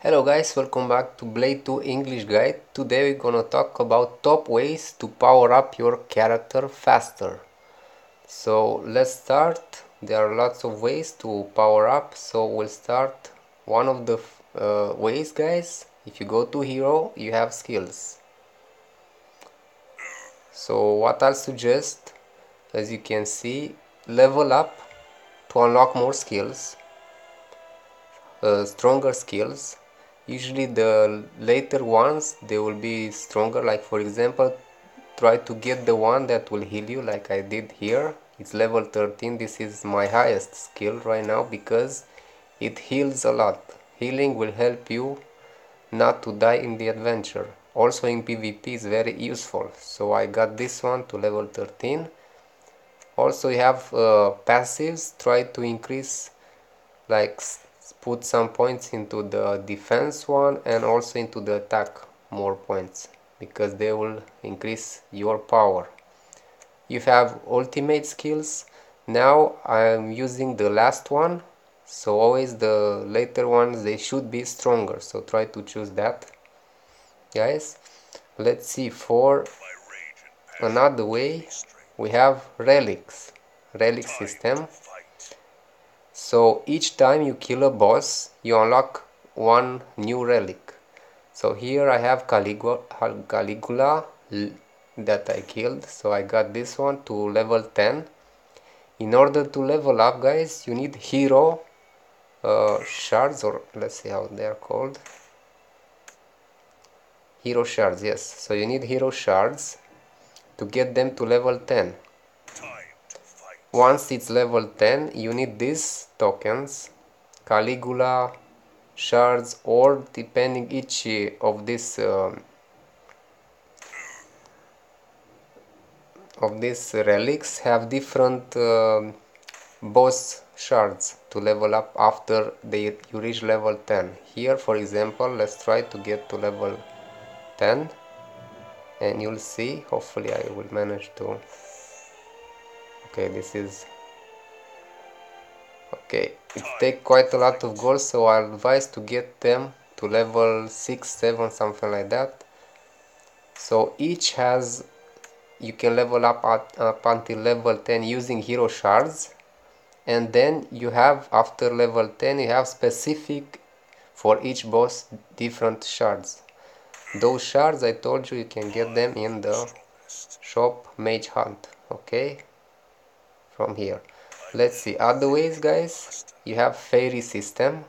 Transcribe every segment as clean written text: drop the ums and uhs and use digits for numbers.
Hello guys, welcome back to Blade 2 English Guide. Today we're gonna talk about top ways to power up your character faster. So let's start. There are lots of ways to power up, so we'll start one of the ways, guys. If you go to hero, you have skills. So what I'll suggest, as you can see, level up to unlock more skills, stronger skills. Usually the later ones, they will be stronger. Like for example, try to get the one that will heal you like I did here. It's level 13. This is my highest skill right now because it heals a lot. Healing will help you not to die in the adventure. Also in PvP is very useful. So I got this one to level 13. Also you have passives. Try to increase, like put some points into the defense one and also into the attack more points because they will increase your power. You have ultimate skills. Now I'm using the last one, so always the later ones, they should be stronger, so try to choose that, guys. Let's see, for another way we have relic system. So each time you kill a boss, you unlock one new relic. So here I have Caligula that I killed. So I got this one to level 10. In order to level up, guys, you need hero shards, or let's see how they are called. Hero shards, yes. So you need hero shards to get them to level 10. Once it's level 10, you need these tokens, Caligula shards, or depending each of these relics have different boss shards to level up after you reach level 10. Here, for example, let's try to get to level 10 and you'll see, hopefully I will manage to. Okay, this is okay. It takes quite a lot of gold, so I advise to get them to level 6, 7, something like that. So each has, you can level up up until level 10 using hero shards, and then you have, after level 10, you have specific for each boss different shards. Those shards, I told you, you can get them in the shop Mage Hunt. Okay, from here. Let's see other ways, guys. You have fairy system.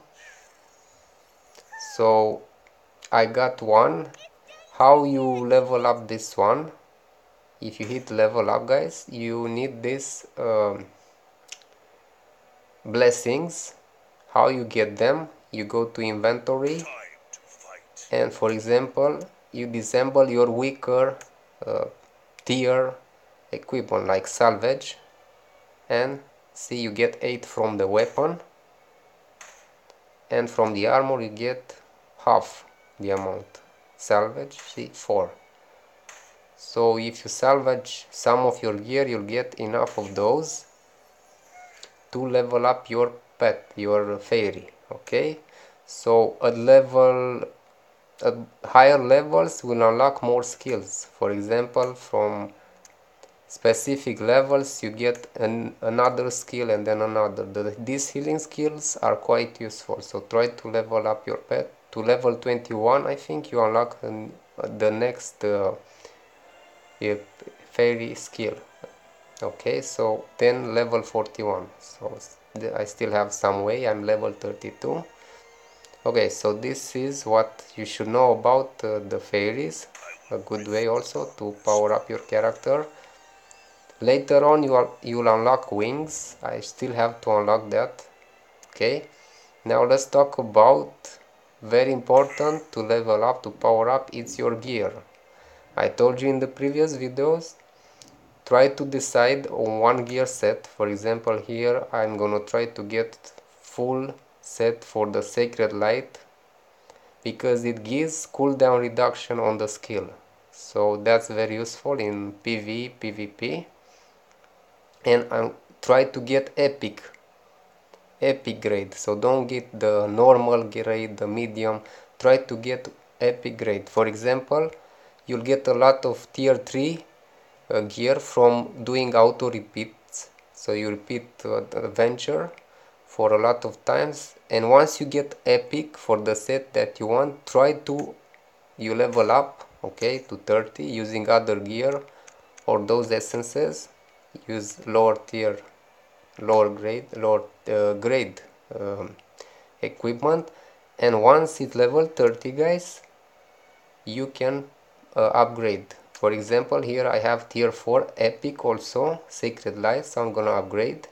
So I got one. How you level up this one? If you hit level up, guys, you need this blessings. How you get them? You go to inventory, and for example, you disassemble your weaker tier equipment like salvage, and see, you get 8 from the weapon, and from the armor you get half the amount. Salvage, see, 4. So if you salvage some of your gear, you'll get enough of those to level up your pet, your fairy. Okay, so at higher levels will unlock more skills. For example, from specific levels you get another skill and then another. These healing skills are quite useful, so try to level up your pet to level 21. I think you unlock the next fairy skill. Okay, so then level 41, so I still have some way. I'm level 32. Okay, so this is what you should know about the fairies. A good way also to power up your character. Later on you'll unlock wings. I still have to unlock that. Okay, now let's talk about, very important to level up, to power up, it's your gear. I told you in the previous videos, try to decide on one gear set. For example, here I'm gonna try to get full set for the Sacred Light because it gives cooldown reduction on the skill, so that's very useful in PvE, PvP. And I try to get epic epic grade. So don't get the normal grade, the medium, try to get epic grade. For example, you'll get a lot of tier 3 gear from doing auto repeats. So you repeat the adventure for a lot of times, and once you get epic for the set that you want, try to you level up, okay, to 30 using other gear or those essences. Use lower tier, lower grade equipment, and once it's level 30 guys, you can upgrade. For example, here I have tier 4 epic also sacred light, so I'm gonna upgrade.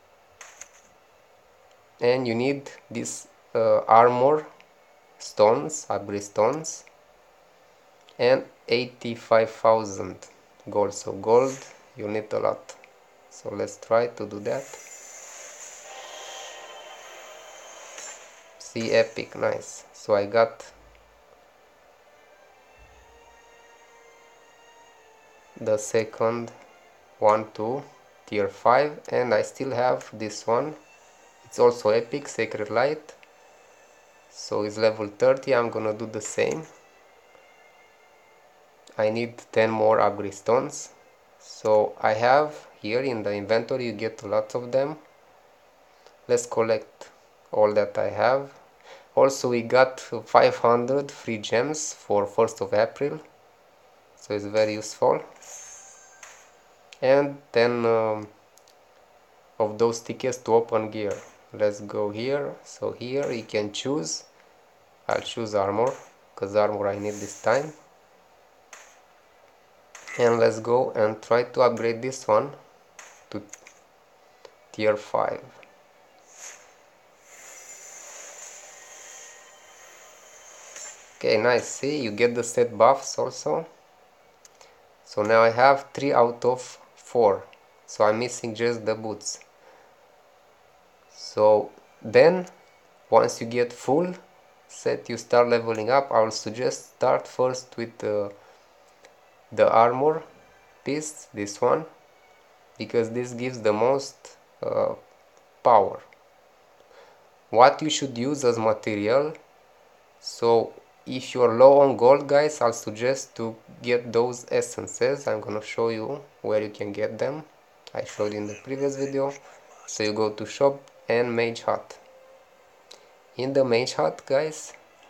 And you need this armor stones, upgrade stones, and 85,000 gold. So gold you need a lot, so let's try to do that. See, epic, nice. So I got the second one to tier 5, and I still have this one. It's also epic, sacred light, so it's level 30. I'm gonna do the same. I need 10 more upgrade stones. So I have here in the inventory, you get lots of them. Let's collect all that I have. Also we got 500 free gems for 1st of April, so it's very useful. And 10 of those tickets to open gear. Let's go here. So here you can choose. I'll choose armor, because armor I need this time. And let's go and try to upgrade this one to tier 5. Okay, nice. See, you get the set buffs also. So now I have 3 out of 4. So I'm missing just the boots. So then, once you get full set, you start leveling up. I will suggest start first with the armor piece, this one, because this gives the most power. What you should use as material, so if you're low on gold guys, I'll suggest to get those essences. I'm gonna show you where you can get them. I showed in the previous video. So you go to shop and mage hut. In the mage hut guys,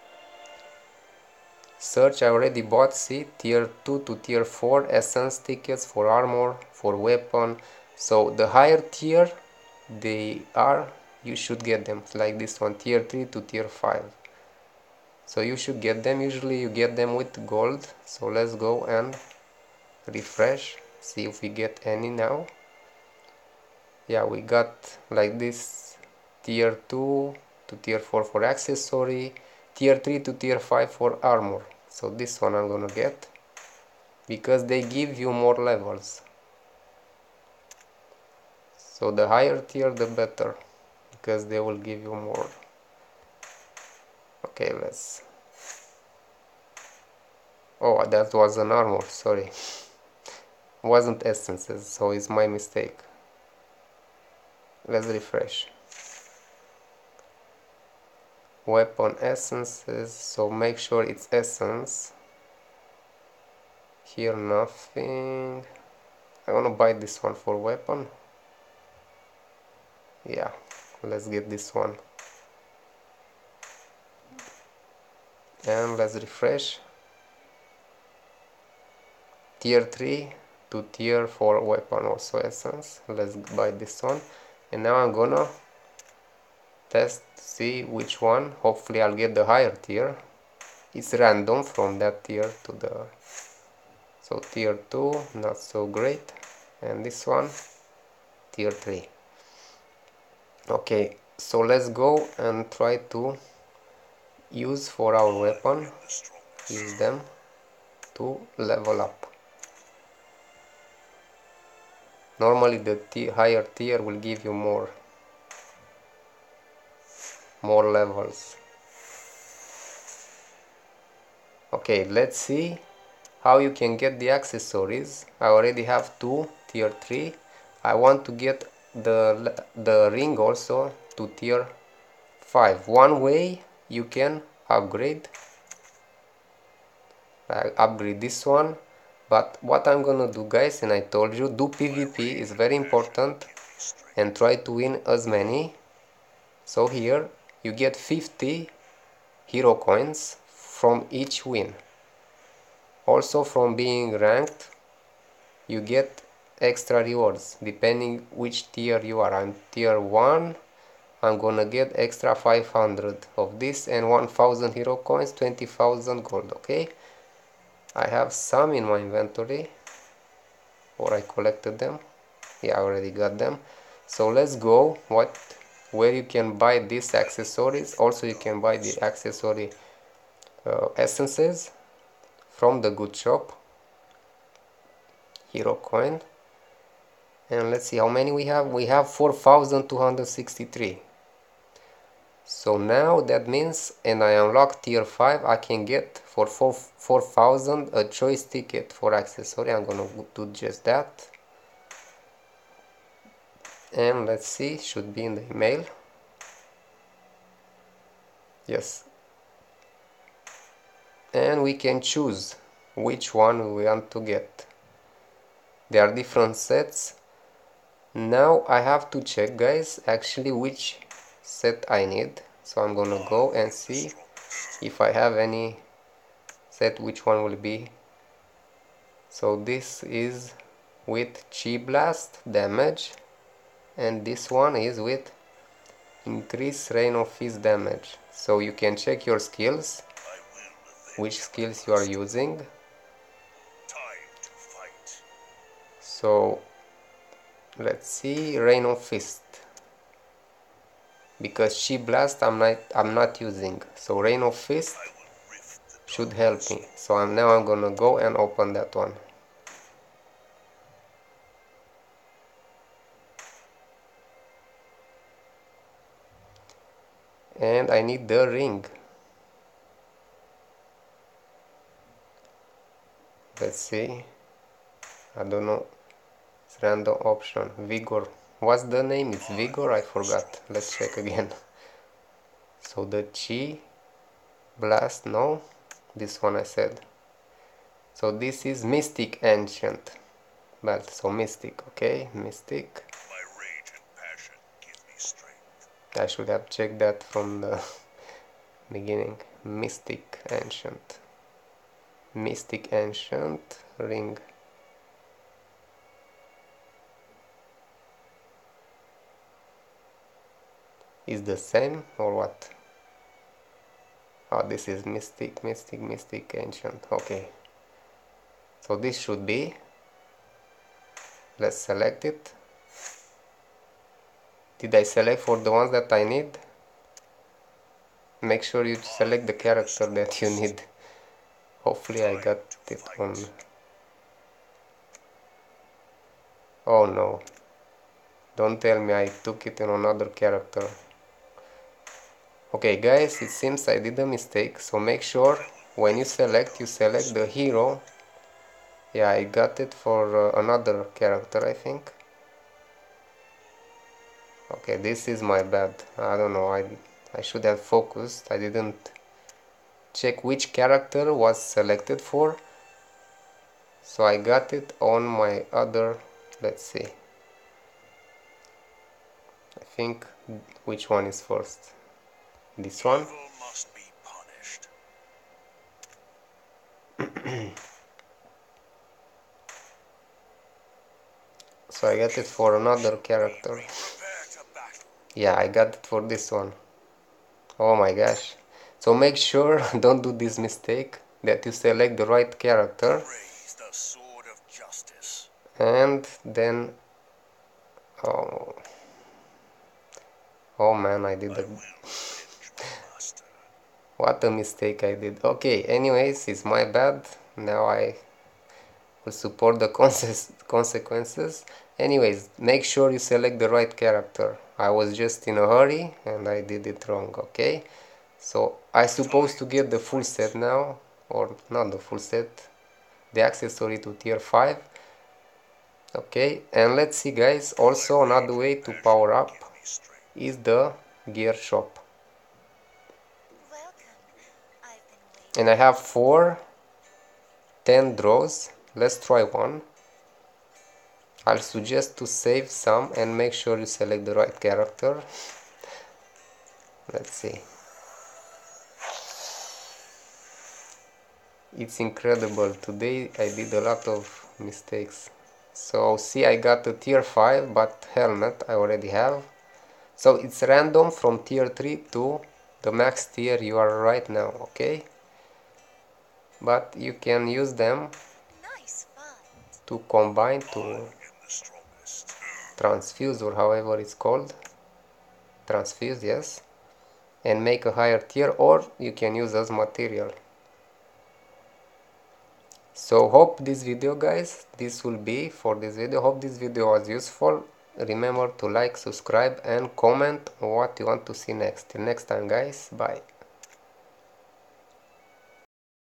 search. I already bought, see, tier 2 to tier 4 essence tickets for armor, for weapon. So the higher tier they are, you should get them, like this one, tier 3 to tier 5. So you should get them. Usually you get them with gold. So let's go and refresh, see if we get any now. Yeah, we got like this, tier 2 to tier 4 for accessory, tier 3 to tier 5 for armor. So this one I'm gonna get, because they give you more levels. So the higher tier the better, because they will give you more. Okay, let's... Oh, that was an armor, sorry. Wasn't essences, so it's my mistake. Let's refresh. Weapon essences, so make sure it's essence. Here nothing. I'm gonna buy this one for weapon. Yeah, let's get this one. And let's refresh. Tier 3 to tier 4 weapon, also essence. Let's buy this one. And now I'm gonna test, see which one. Hopefully I'll get the higher tier. It's random from that tier to the... So tier 2, not so great. And this one, tier 3. Okay, so let's go and try to use for our weapon. Use them to level up. Normally the higher tier will give you more levels. Okay, let's see how you can get the accessories. I already have 2 tier 3. I want to get the ring also, to tier 5. One way you can upgrade this one, but what I'm gonna do, guys, and I told you, do PvP is very important and try to win as many. So here you get 50 hero coins from each win. Also from being ranked you get extra rewards depending which tier you are. I'm tier 1, I'm gonna get extra 500 of this and 1000 hero coins, 20,000 gold. Okay, I have some in my inventory, or I collected them. Yeah, I already got them. So let's go where you can buy these accessories. Also you can buy the accessory essences from the good shop. Hero coin. And let's see how many we have. We have 4263. So now that means, and I unlock tier 5, I can get for 4000 a choice ticket for accessory. I'm gonna do just that. And let's see, should be in the email. Yes. And we can choose which one we want to get. There are different sets. Now I have to check, guys, actually which set I need. So I'm gonna go and see if I have any set, which one will be. So this is with Chi Blast damage, and this one is with increase Rain of Fist damage. So you can check your skills, which skills you are using. So let's see, Rain of Fist, because Chi Blast I'm not using, so Rain of Fist should help me. So now I'm gonna go and open that one. And I need the ring. Let's see, I don't know, it's random option. Vigor, what's the name? It's Vigor? I forgot. Let's check again. So the Chi Blast, no, this one I said. So this is Mystic Ancient belt. So Mystic, okay, Mystic. My rage and passion give me strength. I should have checked that from the beginning. Mystic Ancient. Mystic Ancient ring. Is the same or what? Oh, this is Mystic Ancient. Okay. So this should be. Let's select it. Did I select for the ones that I need? Make sure you select the character that you need. Hopefully I got it on. Oh no. Don't tell me I took it in another character. Okay guys, it seems I did a mistake, so make sure when you select the hero. Yeah, I got it for another character, I think. Okay, this is my bad. I don't know, I should have focused. I didn't check which character was selected for. So I got it on my other, let's see. I think which one is first? This one? Evil must be punished. So I got it for another character. Yeah, I got it for this one. Oh my gosh. So make sure, don't do this mistake, that you select the right character. Raise the sword of justice. And then, oh man, I did a, what a mistake I did. Okay, anyways, it's my bad. Now I will support the consequences. Anyways, make sure you select the right character. I was just in a hurry and I did it wrong, okay? So I supposed to get the full set now, or not the full set, the accessory to tier 5. Okay, and let's see guys, also another way to power up is the gear shop. Welcome. I've been waiting. And I have 10 draws. Let's try one. I'll suggest to save some and make sure you select the right character. Let's see. It's incredible. Today I did a lot of mistakes. So see, I got a tier 5, but helmet I already have. So it's random from tier 3 to the max tier you are right now, okay? But you can use them Nice find. to combine to I am the strongest. transfuse, or however it's called. Transfuse, yes. And make a higher tier, or you can use as material. So hope this video, guys, this will be for this video. Hope this video was useful. Remember to like, subscribe and comment what you want to see next. Till next time, guys, bye.